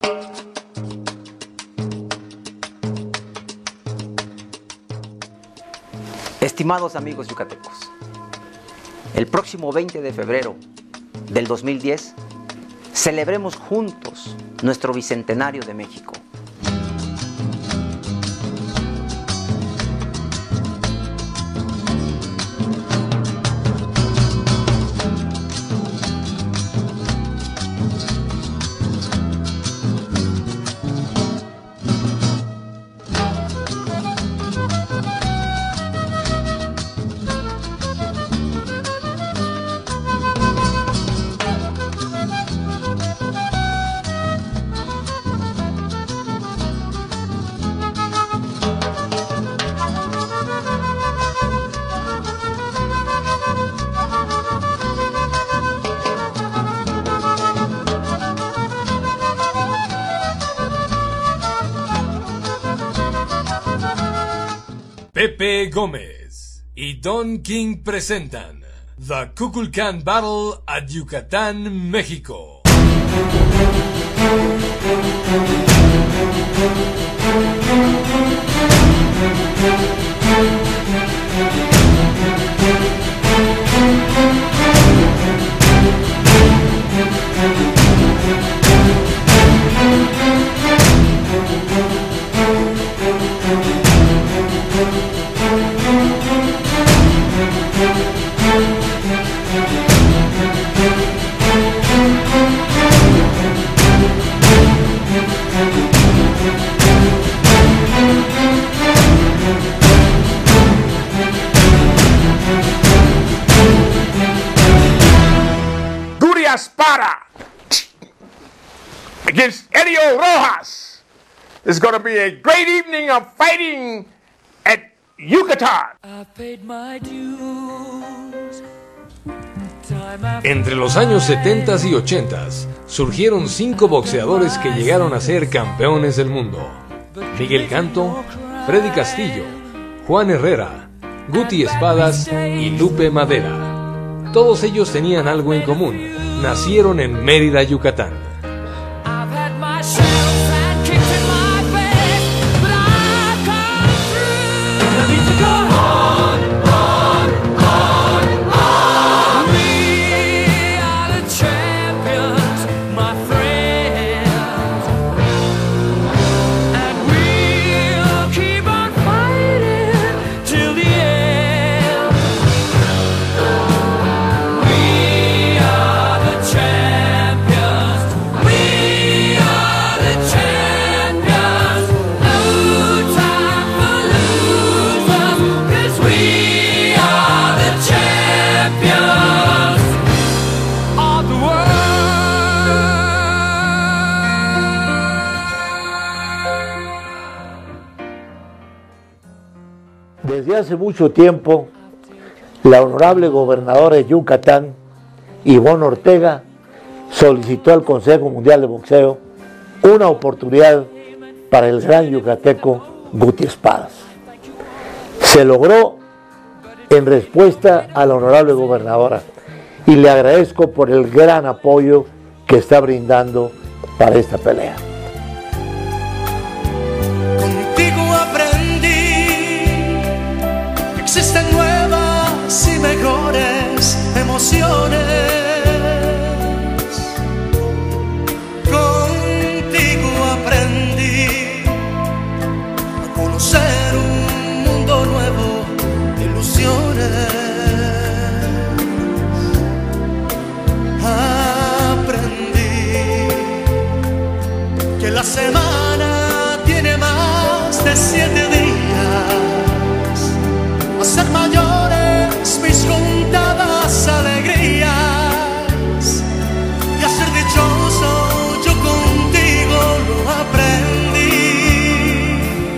Estimados amigos yucatecos, el próximo 20 de febrero del 2010 celebremos juntos nuestro Bicentenario de México. Pepe Gómez y Don King presentan The Kukulcán Battle at Yucatán, México. Espada against Elio Rojas. This is going to be a great evening of fighting at Yucatán. Entre los años 70 y 80 surgieron 5 boxeadores que llegaron a ser campeones del mundo: Miguel Canto, Freddy Castillo, Juan Herrera, Guti Espadas y Lupe Madera. Todos ellos tenían algo en común: nacieron en Mérida, Yucatán. Desde hace mucho tiempo, la honorable gobernadora de Yucatán, Ivonne Ortega, solicitó al Consejo Mundial de Boxeo una oportunidad para el gran yucateco Guti Espadas. Se logró en respuesta a la honorable gobernadora y le agradezco por el gran apoyo que está brindando para esta pelea. Contigo aprendí que existen nuevas y mejores emociones. Contigo aprendí a conocer un mundo nuevo de ilusiones. Aprendí que la semana tiene más de 7 días, a ser mayores mis contadas alegrías, y a ser dichoso yo contigo lo aprendí.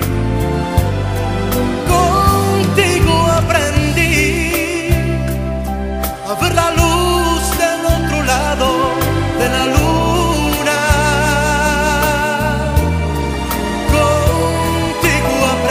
Contigo aprendí a ver la luz del otro lado de la luna. Contigo aprendí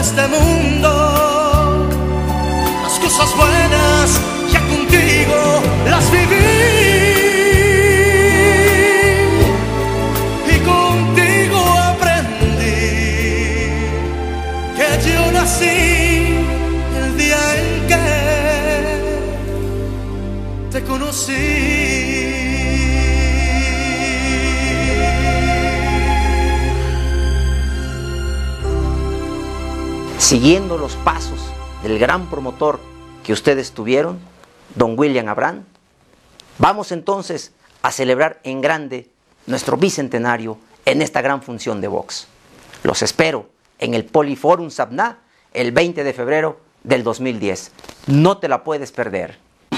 este mundo. Las cosas buenas ya contigo las viví. Y contigo aprendí que yo nací el día en que te conocí. Siguiendo los pasos del gran promotor que ustedes tuvieron, don William Abraham, vamos entonces a celebrar en grande nuestro bicentenario en esta gran función de box. Los espero en el Poliforum Sabna el 20 de febrero del 2010. No te la puedes perder.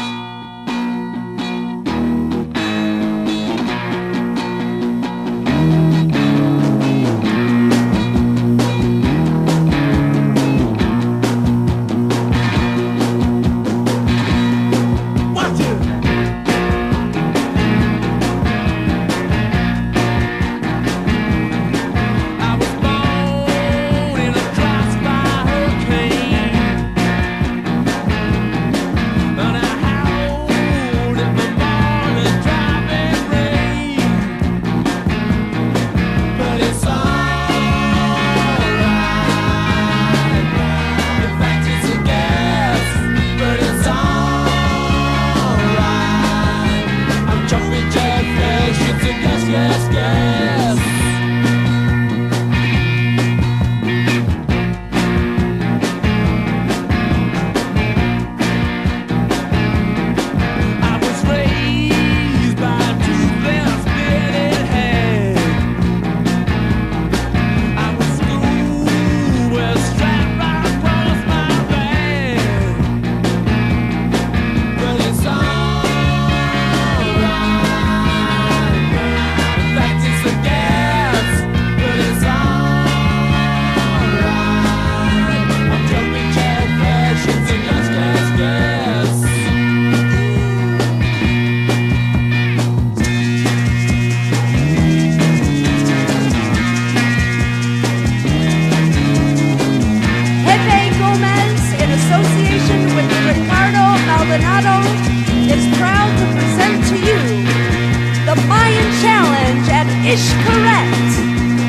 Is proud to present to you the Mayan Challenge at Xcaret.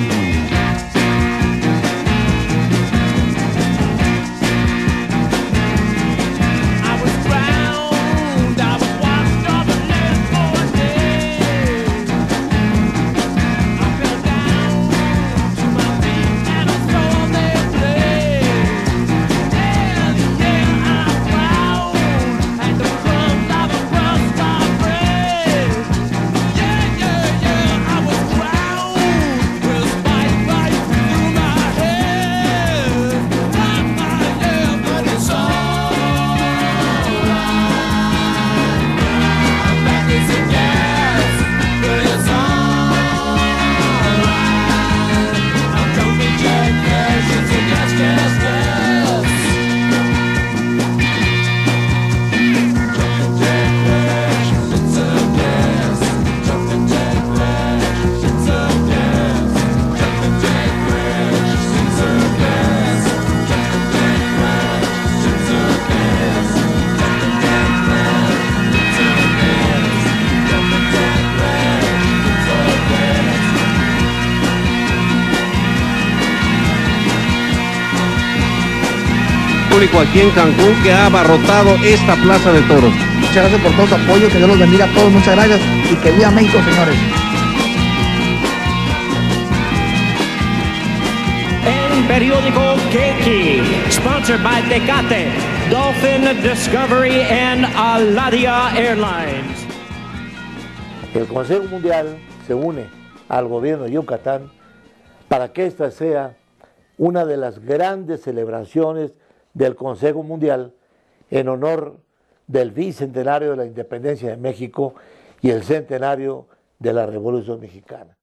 Aquí en Cancún que ha abarrotado esta plaza de toros. Muchas gracias por todo su apoyo, que Dios los bendiga a todos, muchas gracias y que viva México, señores. El periódico Keiki, sponsored by Tecate, Dolphin Discovery and Aladia Airlines. El Consejo Mundial se une al gobierno de Yucatán para que esta sea una de las grandes celebraciones del Consejo Mundial en honor del bicentenario de la independencia de México y el centenario de la Revolución Mexicana.